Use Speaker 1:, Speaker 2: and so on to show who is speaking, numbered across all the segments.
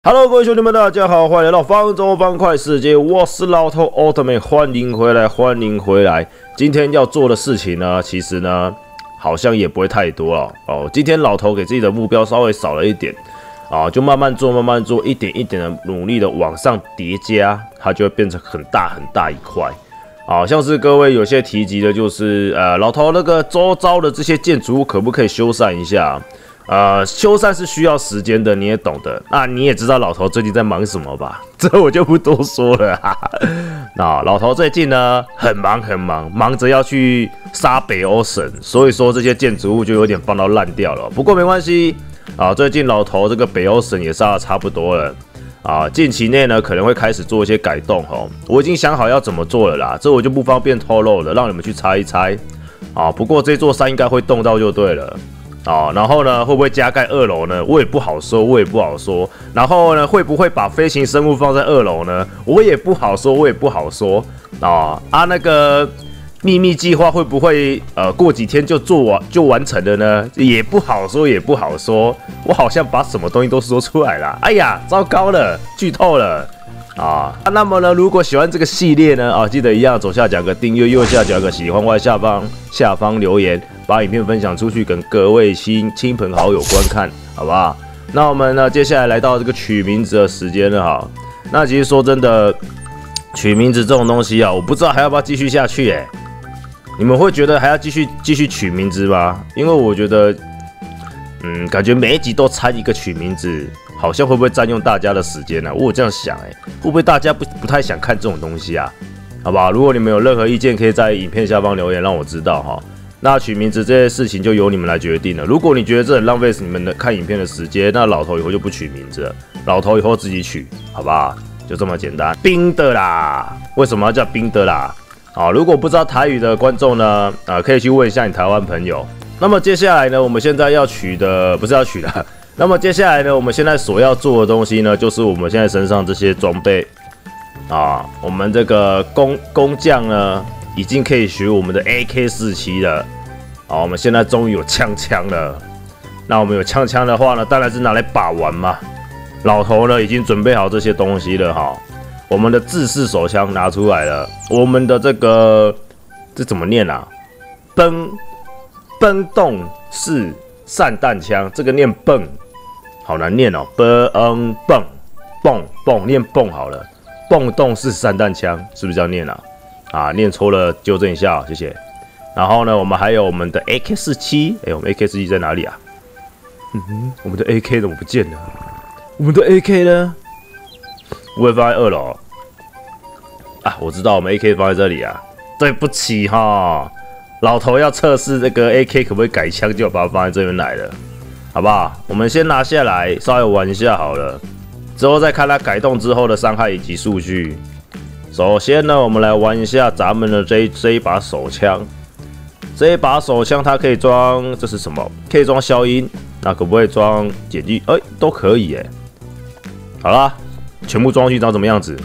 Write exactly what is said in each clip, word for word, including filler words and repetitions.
Speaker 1: Hello， 各位兄弟们，大家好，欢迎来到方舟方块世界，我是老头奥特曼，欢迎回来，欢迎回来。今天要做的事情呢，其实呢，好像也不会太多了哦。今天老头给自己的目标稍微少了一点啊，就慢慢做，慢慢做，一点一点的努力的往上叠加，它就会变成很大很大一块。啊，像是各位有些提及的，就是呃，老头那个周遭的这些建筑物可不可以修缮一下？呃，修缮是需要时间的，你也懂的。那你也知道老头最近在忙什么吧？这我就不多说了哈。那老头最近呢，很忙很忙，忙着要去杀北欧神，所以说这些建筑物就有点放到烂掉了。不过没关系啊，最近老头这个北欧神也杀的差不多了啊。近期内呢，可能会开始做一些改动哦。我已经想好要怎么做了啦，这我就不方便透露了，让你们去猜一猜啊。不过这座山应该会动到就对了。哦，然后呢，会不会加盖二楼呢？我也不好说，我也不好说。然后呢，会不会把飞行生物放在二楼呢？我也不好说，我也不好说。哦、啊，那个秘密计划会不会呃过几天就做完就完成了呢？也不好说，也不好说。我好像把什么东西都说出来了。哎呀，糟糕了，剧透了。啊，那么呢，如果喜欢这个系列呢，啊，记得一样左下角个订阅，右下角个喜欢，外下方下方留言，把影片分享出去，跟各位亲亲朋好友观看，好不好？那我们呢，接下来来到这个取名字的时间了哈。那其实说真的，取名字这种东西啊，我不知道还要不要继续下去哎、欸。你们会觉得还要继续继续取名字吗？因为我觉得，嗯，感觉每一集都掺一个取名字。好像会不会占用大家的时间呢、啊？我有这样想哎、欸，会不会大家不不太想看这种东西啊？好吧，如果你们有任何意见，可以在影片下方留言让我知道哈。那取名字这些事情就由你们来决定了。如果你觉得这很浪费你们的看影片的时间，那老头以后就不取名字了，老头以后自己取，好吧？就这么简单。冰的啦，为什么要叫冰的啦？啊，如果不知道台语的观众呢，啊，可以去问一下你台湾朋友。那么接下来呢，我们现在要取的不是要取的。那么接下来呢，我们现在所要做的东西呢，就是我们现在身上这些装备啊，我们这个工工匠呢，已经可以学我们的 A K 四十七了。好，我们现在终于有枪枪了。那我们有枪枪的话呢，当然是拿来把玩嘛。老头呢，已经准备好这些东西了哈。我们的自式手枪拿出来了，我们的这个这怎么念啊？奔奔动式散弹枪，这个念蹦。好难念哦，蹦蹦蹦蹦，念蹦好了，蹦动式散弹枪是不是这样念啊？啊，念错了纠正一下、哦，谢谢。然后呢，我们还有我们的 A K 四十七，哎，我们 A K 四十七在哪里啊？嗯哼，我们的 A K 怎么不见了？我们的 A K 呢？不会放在二楼啊？我知道，我们 A K 放在这里啊。对不起哈，老头要测试这个 A K 可不可以改枪，就把它放在这边来了。好不好？我们先拿下来，稍微玩一下好了，之后再看它改动之后的伤害以及数据。首先呢，我们来玩一下咱们的这一这一把手枪。这一把手枪它可以装，这是什么？可以装消音，那可不可以装减距？哎、欸，都可以哎。好啦，全部装上去长怎么样子？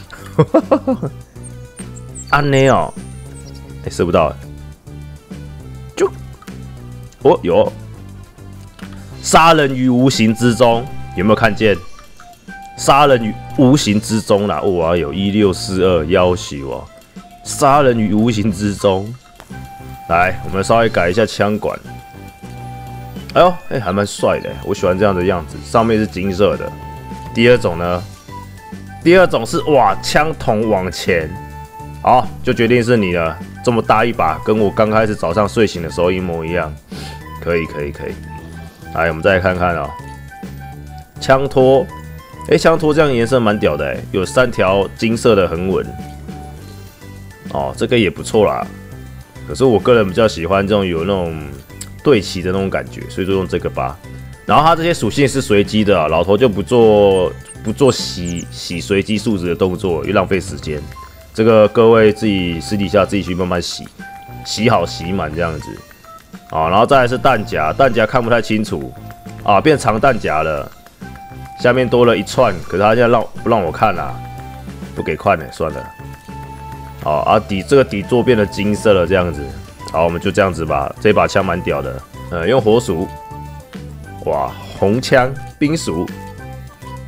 Speaker 1: 安内哦，哎，射不到，就哦有。杀人于无形之中，有没有看见？杀人于无形之中啦！哇，有一六四二要求哦，杀人于无形之中。来，我们稍微改一下枪管。哎呦，哎、欸，还蛮帅的，我喜欢这样的样子。上面是金色的。第二种呢？第二种是哇，枪筒往前。好，就决定是你了。这么大一把，跟我刚开始早上睡醒的时候一模一样。可以，可以，可以。来，我们再来看看哦，枪托，哎、欸，枪托这样颜色蛮屌的，哎，有三条金色的横纹，哦，这个也不错啦。可是我个人比较喜欢这种有那种对齐的那种感觉，所以就用这个吧。然后它这些属性是随机的、啊，老头就不做不做洗洗随机数值的动作，又浪费时间。这个各位自己私底下自己去慢慢洗，洗好洗满这样子。啊，然后再来是弹夹，弹夹看不太清楚，啊，变长弹夹了，下面多了一串，可是他现在让不让我看啊？不给看呢、欸，算了。好啊，底这个底座变得金色了，这样子。好，我们就这样子吧。这把枪蛮屌的，呃，用火鼠，哇，红枪冰鼠，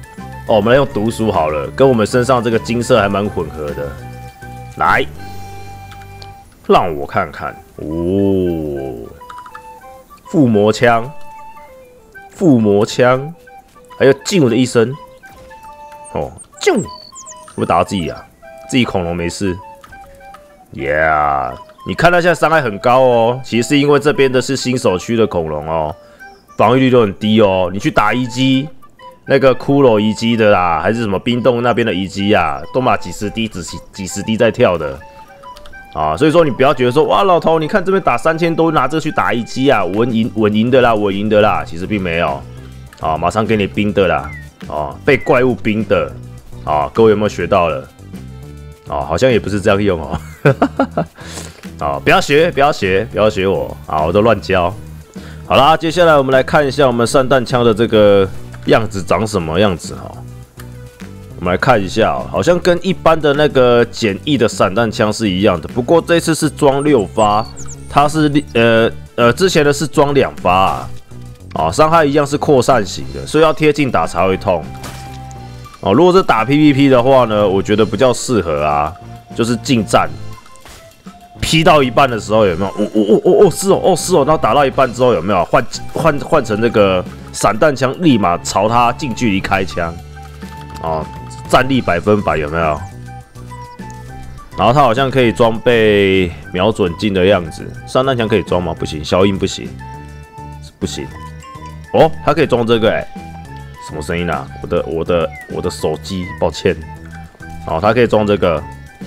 Speaker 1: 哦，我们来用毒鼠好了，跟我们身上这个金色还蛮混合的。来，让我看看哦，附魔枪，附魔枪，还有劲我的一生。哦，劲，我打到自己啊，自己恐龙没事。Yeah， 你看它现在伤害很高哦，其实是因为这边的是新手区的恐龙哦，防御率都很低哦。你去打遗迹。那个骷髅遗迹的啦，还是什么冰洞那边的遗迹啊，都嘛几十滴、几十几十滴在跳的啊，所以说你不要觉得说哇，老头，你看这边打三千多，拿这个去打遗迹啊，稳赢稳赢的啦，稳赢的啦，其实并没有啊，马上给你冰的啦，啊，被怪物冰的啊，各位有没有学到了？啊，好像也不是这样用哦，啊，不要学，不要学，不要学我啊，我都乱教。好啦，接下来我们来看一下我们散弹枪的这个。样子长什么样子哈？我们来看一下哦，好像跟一般的那个简易的散弹枪是一样的，不过这次是装六发，它是呃呃之前的是装两发啊，啊伤害一样是扩散型的，所以要贴近打才会痛。哦，如果是打 P V P 的话呢，我觉得比较适合啊，就是近战。劈到一半的时候有没有？哦哦哦哦哦是哦哦是哦，然后打到一半之后有没有换换换成那个散弹枪，立马朝他近距离开枪，哦，战力百分百有没有？然后他好像可以装备瞄准镜的样子，散弹枪可以装吗？不行，消音不行，不行。哦，他可以装这个哎、欸，什么声音啊？我的我的我的手机，抱歉。哦，他可以装这个。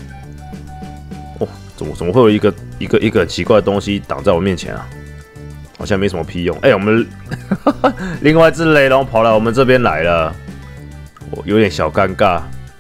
Speaker 1: 怎么怎么会有一个一个一个很奇怪的东西挡在我面前啊？好像没什么屁用。哎、欸，我们另外一只雷龙跑来我们这边来了，我有点小尴尬。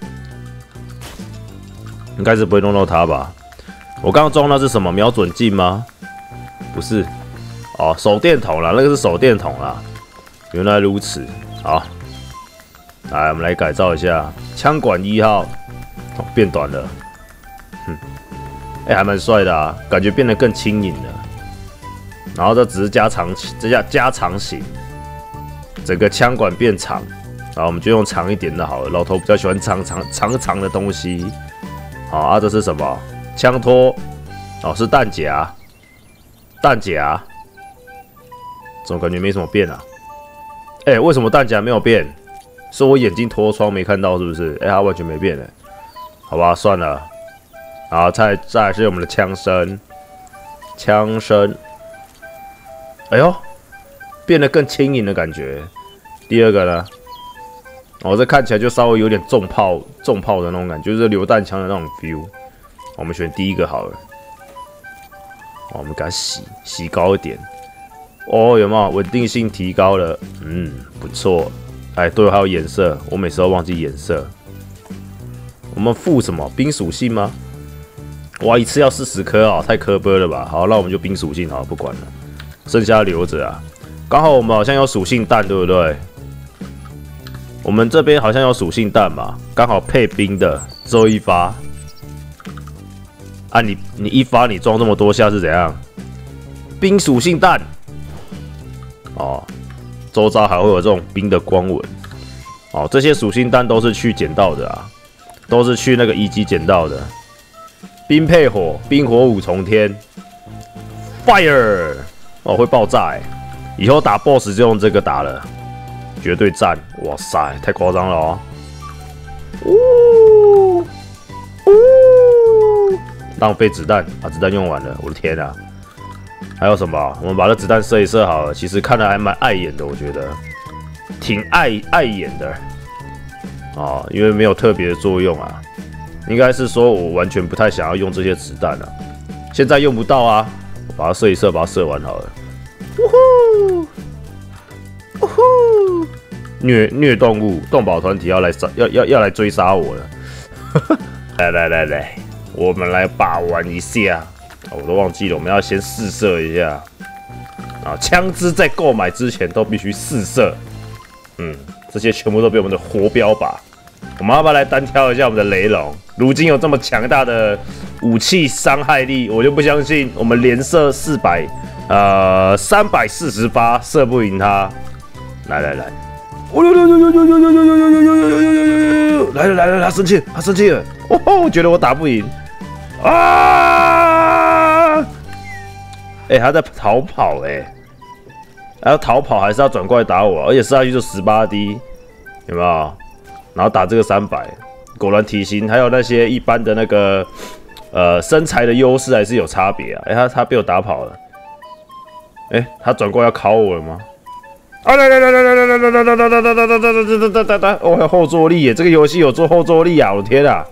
Speaker 1: 应该是不会弄到它吧？我刚刚装的是什么瞄准镜吗？不是，哦，手电筒啦，那个是手电筒啦。原来如此，好，来我们来改造一下枪管一号，哦，变短了，哼。哎、欸，还蛮帅的啊，感觉变得更轻盈了。然后这只是加长，这叫加长型，整个枪管变长，然后我们就用长一点的好了。老头比较喜欢长长长长的东西。好啊，这是什么？枪托，哦，是弹夹，弹夹，怎么感觉没什么变啊？哎、欸，为什么弹夹没有变？是我眼睛脱窗没看到是不是？哎、欸，它完全没变哎。好吧，算了。然后再再来是我们的枪身，枪身，哎呦，变得更轻盈的感觉。第二个呢，哦，这看起来就稍微有点重炮重炮的那种感觉，就是榴弹枪的那种 feel。我们选第一个好了，哦、我们给它洗洗高一点。哦，有没有稳定性提高了？嗯，不错。哎，对，还有颜色，我每次都忘记颜色。我们附什么冰属性吗？哇，一次要四十颗哦，太磕巴了吧？好，那我们就冰属性好了，不管了，剩下留着啊。刚好我们好像有属性弹，对不对？我们这边好像有属性弹嘛，刚好配冰的，只有一发。啊你，你一发你装这么多下是怎样？冰属性弹哦，周遭还会有这种冰的光纹哦。这些属性弹都是去捡到的啊，都是去那个遗迹捡到的。冰配火，冰火五重天 ，Fire 哦会爆炸哎！以后打 BOSS 就用这个打了，绝对赞！哇塞，太夸张了哦！呜呜，浪费子弹，把子弹用完了，我的天啊！还有什么？我们把这子弹射一射好了，其实看着还蛮碍眼的，我觉得挺碍碍眼的哦，因为没有特别的作用啊。应该是说我完全不太想要用这些子弹啊，现在用不到啊，我把它射一射，把它射完好了。呜呼，呜呼，虐虐动物，动保团体要来杀，要要要来追杀我了。来来来来，我们来把玩一下。我都忘记了，我们要先试射一下。啊，枪支在购买之前都必须试射。嗯，这些全部都被我们的活标靶。我们要不要来单挑一下我们的雷龙？如今有这么强大的武器伤害力，我就不相信我们连射四百，呃，三百四十发射不赢他。来来来， 来了来了，他生气，他生气了。哦，我觉得我打不赢。啊！哎、欸，他在逃跑哎、欸，还要逃跑还是要转过来打我？而且射下去就十八滴，有没有？然后打这个三百，果然体型还有那些一般的那个呃身材的优势还是有差别啊。哎、欸，他他被我打跑了。哎、欸，他转过来要考我了吗？啊来来来来来来来来来来来来来来来来来！哦，还有后坐力耶！这个游戏有做后坐力啊！我的天啊！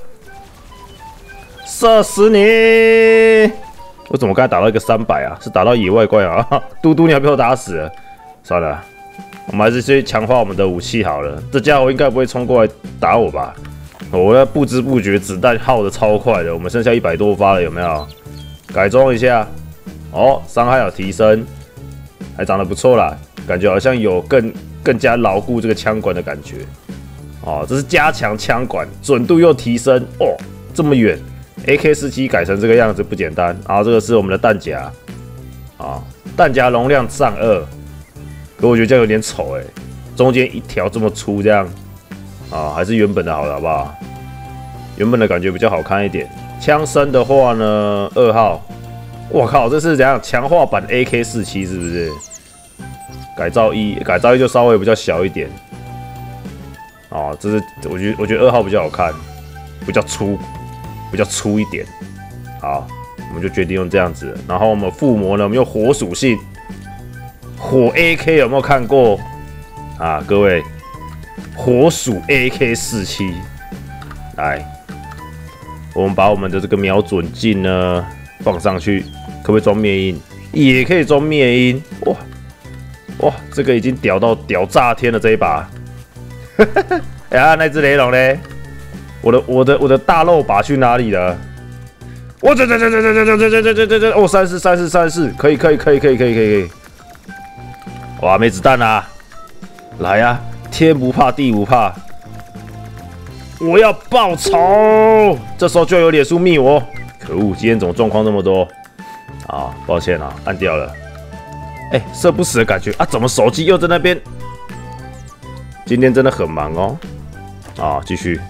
Speaker 1: 射死你！我怎么刚才打到一个三百啊？是打到野外怪啊？嘟嘟，你还被我打死了！算了，我们还是去强化我们的武器好了。这家伙应该不会冲过来打我吧？我要不知不觉子弹耗的超快的，我们剩下一百多发了，有没有？改装一下，哦，伤害有提升，还长得不错啦。感觉好像有更更加牢固这个枪管的感觉，哦，这是加强枪管，准度又提升哦，这么远 ，A K 四七 改成这个样子不简单。然后这个是我们的弹夹，啊、哦，弹夹容量上二，可我觉得这样有点丑哎，中间一条这么粗这样，啊、哦，还是原本的好了好不好？原本的感觉比较好看一点。枪身的话呢，二号，我靠，这是怎样强化版 A K 四七 是不是？改造一，改造一就稍微比较小一点，哦，这是我觉得我觉得二号比较好看，比较粗，比较粗一点。好，我们就决定用这样子。然后我们附魔呢，我们用火属性，火 A K 有没有看过啊？各位，火属 A K 四七，来，我们把我们的这个瞄准镜呢放上去，可不可以装灭音？也可以装灭音，哇！哇，这个已经屌到屌炸天了这一把！哎呀，那只雷龙呢？我的我的我的大肉把去哪里了？我这这这这这这这这这这这哦，三四三四三四，可以可以可以可以可以可以可以！哇，没子弹啦！来呀、啊，天不怕地不怕，我要报仇！这时候就有脸书密我，可恶，今天怎么状况这么多？啊，抱歉啊，按掉了。哎、欸，射不死的感觉啊！怎么手机又在那边？今天真的很忙哦。啊，继续。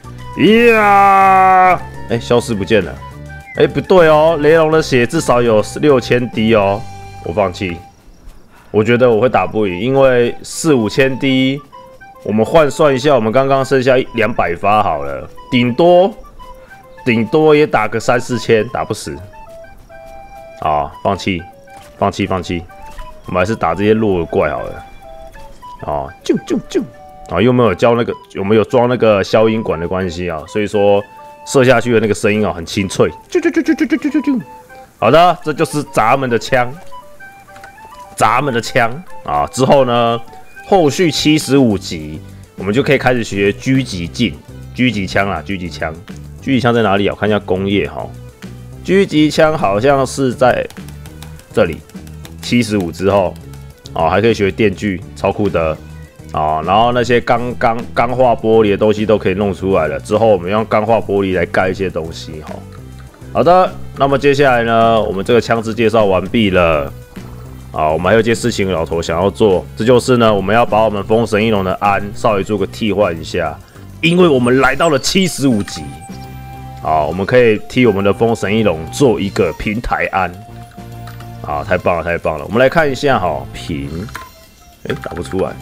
Speaker 1: 呀！哎、欸，消失不见了。哎、欸，不对哦，雷龙的血至少有六千滴哦。我放弃。我觉得我会打不赢，因为四五千滴，我们换算一下，我们刚刚剩下两百发好了，顶多顶多也打个三四千，打不死。啊，放弃，放弃，放弃。我们还是打这些弱的怪好了。哦，啾啾啾！啊，又没有教那个，有没有装那个消音管的关系啊？所以说射下去的那个声音啊，很清脆。啾啾啾啾啾啾啾啾啾！好的，这就是咱们的枪，咱们的枪啊。之后呢，后续七十五集我们就可以开始学狙击镜、狙击枪啦，狙击枪。狙击枪在哪里啊？我看一下工业哈。狙击枪好像是在这里。七十五之后，哦，还可以学电锯，超酷的哦。然后那些钢钢钢化玻璃的东西都可以弄出来了。之后我们用钢化玻璃来盖一些东西哈。好的，那么接下来呢，我们这个枪支介绍完毕了。啊，我们还有一件事情老头想要做，这就是呢，我们要把我们封神一龙的鞍稍微做个替换一下，因为我们来到了七十五级。啊，我们可以替我们的封神一龙做一个平台鞍。啊，太棒了，太棒了！我们来看一下哈，平，哎、欸，打不出来，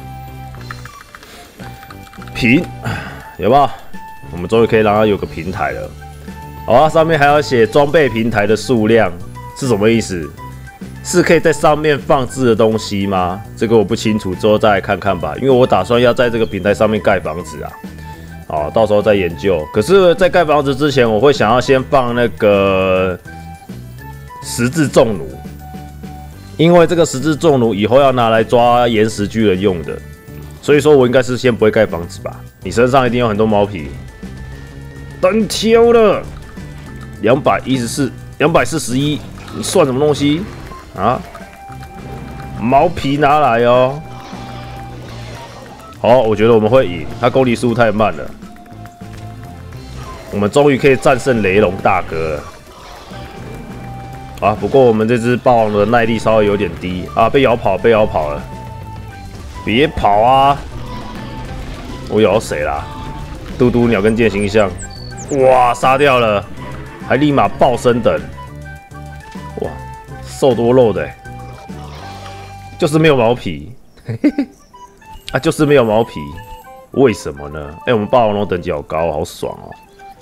Speaker 1: 平，有没有？我们终于可以让它有个平台了。好啊，上面还要写装备平台的数量是什么意思？是可以在上面放置的东西吗？这个我不清楚，之后再来看看吧。因为我打算要在这个平台上面盖房子啊，哦，到时候再研究。可是，在盖房子之前，我会想要先放那个十字重弩。因为这个十字重弩以后要拿来抓岩石巨人用的，所以说我应该是先不会盖房子吧。你身上一定有很多毛皮，单挑了，两百一十四，两百四十一，你算什么东西啊？毛皮拿来哦。好，我觉得我们会赢，他攻击速度太慢了。我们终于可以战胜雷龙大哥了。啊，不过我们这只霸王的耐力稍微有点低啊，被咬跑，被咬跑了，别跑啊！我咬谁啦？ 嘟嘟鸟跟剑形象，哇，杀掉了，还立马爆升等，哇，瘦多肉的、欸，就是没有毛皮，嘿嘿嘿，啊，就是没有毛皮，为什么呢？哎、欸，我们霸王龙等级好高，好爽哦！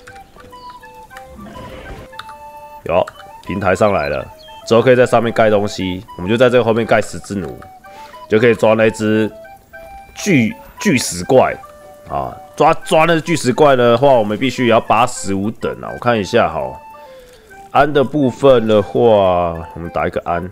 Speaker 1: 有平台上来了，之后可以在上面盖东西，我们就在这个后面盖十只弩，就可以抓那只巨巨石怪啊！抓抓那只巨石怪的话，我们必须也要八十五等啊！我看一下哈，安的部分的话，我们打一个安。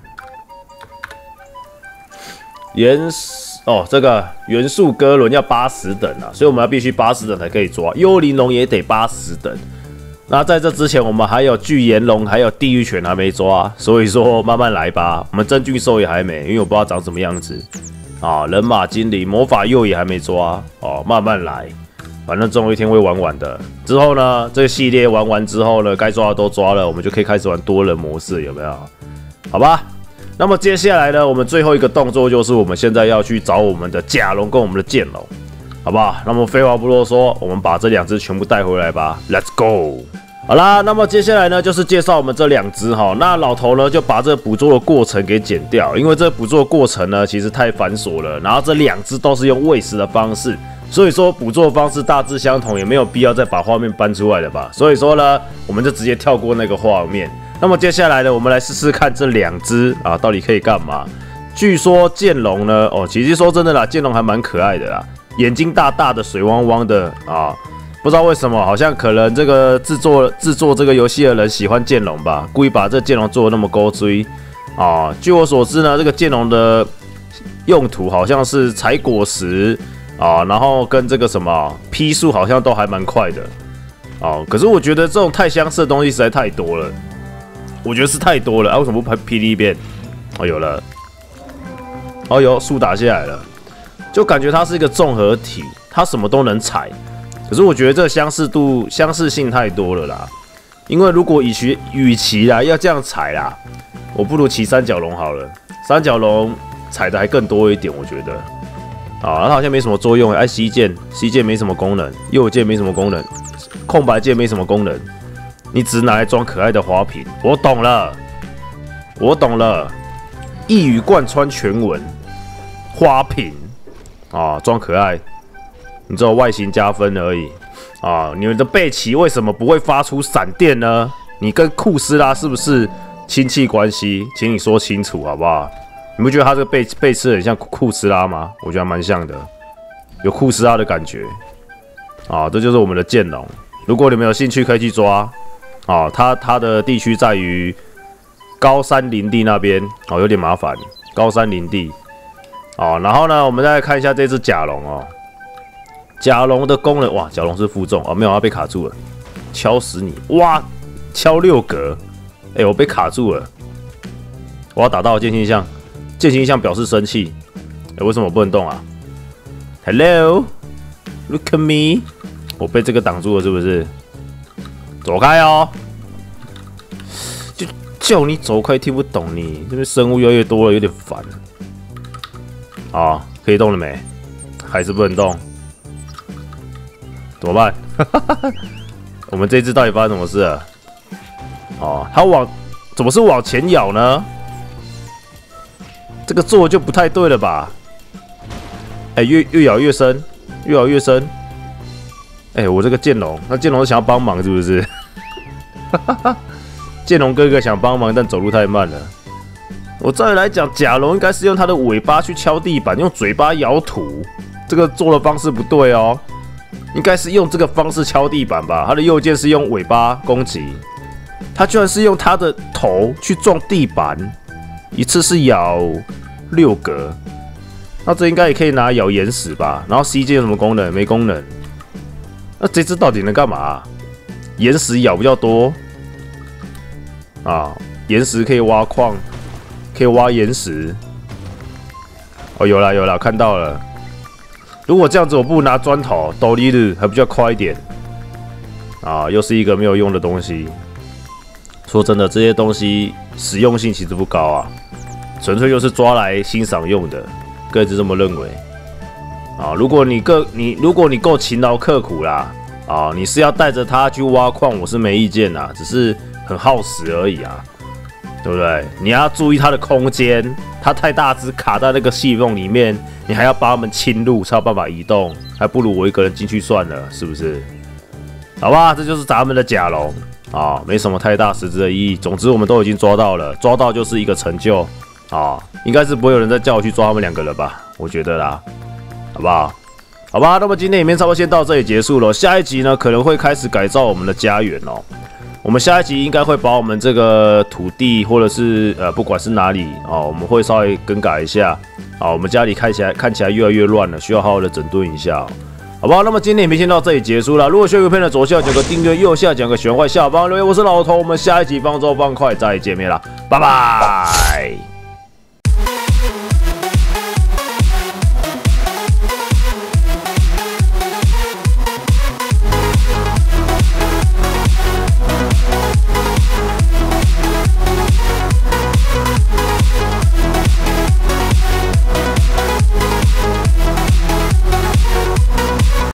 Speaker 1: 元哦，这个元素哥伦要八十等啊，所以我们要必须八十等才可以抓。幽灵龙也得八十等。那在这之前，我们还有巨岩龙，还有地狱犬还没抓，所以说慢慢来吧。我们真菌兽也还没，因为我不知道长什么样子啊。人马精灵、魔法鼬也还没抓哦，慢慢来，反正总有一天会玩完的。之后呢，这个系列玩完之后呢，该抓的都抓了，我们就可以开始玩多人模式，有没有？好吧。那么接下来呢，我们最后一个动作就是我们现在要去找我们的甲龙跟我们的剑龙。好不好？那么废话不啰嗦，我们把这两只全部带回来吧。Let's go！ 好啦，那么接下来呢，就是介绍我们这两只哈。那老头呢，就把这捕捉的过程给剪掉，因为这捕捉的过程呢，其实太繁琐了。然后这两只都是用喂食的方式，所以说捕捉的方式大致相同，也没有必要再把画面搬出来了吧。所以说呢，我们就直接跳过那个画面。那么接下来呢，我们来试试看这两只啊，到底可以干嘛？据说剑龙呢，哦，其实说真的啦，剑龙还蛮可爱的啦。眼睛大大的，水汪汪的啊，不知道为什么，好像可能这个制作制作这个游戏的人喜欢剑龙吧，故意把这剑龙做的那么勾追啊。据我所知呢，这个剑龙的用途好像是采果实啊，然后跟这个什么劈树好像都还蛮快的啊。可是我觉得这种太相似的东西实在太多了，我觉得是太多了啊。为什么不拍霹雳鞭？哦，有了，哦有树打下来了。就感觉它是一个综合体，它什么都能踩。可是我觉得这相似度、相似性太多了啦。因为如果与其与其啦要这样踩啦，我不如骑三角龙好了。三角龙踩的还更多一点，我觉得。啊，它好像没什么作用。哎，吸剑，吸剑没什么功能，右键没什么功能，空白键没什么功能，你只拿来装可爱的花瓶。我懂了，我懂了，一语贯穿全文，花瓶。啊，装可爱，你只有外形加分而已啊！你们的贝奇为什么不会发出闪电呢？你跟库斯拉是不是亲戚关系？请你说清楚好不好？你不觉得他这个背背刺很像库斯拉吗？我觉得蛮像的，有库斯拉的感觉啊！这就是我们的剑龙，如果你们有兴趣可以去抓啊！它它的地区在于高山林地那边哦，有点麻烦，高山林地。哦，然后呢，我们再来看一下这只甲龙哦。甲龙的功能，哇，甲龙是负重哦，没有，它被卡住了，敲死你！哇，敲六格，哎、欸，我被卡住了，我要打到剑心象，剑心象表示生气，哎、欸，为什么我不能动啊 ？Hello，look at me， 我被这个挡住了，是不是？走开哦！就叫你走开，听不懂你，这边生物越来越多了，有点烦。啊，可以动了没？还是不能动？怎么办？我们这只到底发生什么事了？哦，它往怎么是往前咬呢？这个做就不太对了吧？哎、欸，越越咬越深，越咬越深。哎、欸，我这个剑龙，那剑龙想要帮忙是不是？剑龙哥哥想帮忙，但走路太慢了。我照理来讲，甲龙应该是用它的尾巴去敲地板，用嘴巴咬土。这个做的方式不对哦，应该是用这个方式敲地板吧。它的右键是用尾巴攻击，它居然是用它的头去撞地板，一次是咬六格。那这应该也可以拿来咬岩石吧？然后 C 键有什么功能？没功能。那这只到底能干嘛？岩石咬比较多啊，岩石可以挖矿。可以挖岩石，哦，有啦有啦，看到了。如果这样子，我不如拿砖头，斗笠日还比较快一点。啊，又是一个没有用的东西。说真的，这些东西实用性其实不高啊，纯粹就是抓来欣赏用的，个人是这么认为。啊，如果你够你如果你够勤劳刻苦啦， 啊，你是要带着它去挖矿，我是没意见啦，只是很耗时而已啊，对不对？你要注意它的空间，它太大只卡在那个细缝里面，你还要把它们侵入才有办法移动，还不如我一个人进去算了，是不是？好吧，这就是咱们的甲龙啊，没什么太大实质的意义。总之我们都已经抓到了，抓到就是一个成就啊，应该是不会有人再叫我去抓他们两个了吧？我觉得啦，好不好？好吧，那么今天影片差不多先到这里结束了。下一集呢，可能会开始改造我们的家园哦。我们下一集应该会把我们这个土地，或者是呃，不管是哪里哦，我们会稍微更改一下啊。我们家里看起来看起来越来越乱了，需要好好的整顿一下、哦，好不好？那么今天影片先到这里结束了。如果喜欢影片的左下角个订阅，右下角个喜欢坏下方留言。我是老头，我们下一集方舟方块再见面啦，拜拜。